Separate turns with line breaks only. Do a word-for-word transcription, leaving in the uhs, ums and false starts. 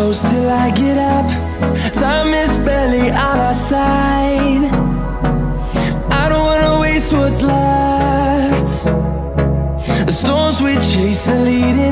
close till I get up. Time is barely on our side. I don't wanna waste what's left. The storms we chase are leading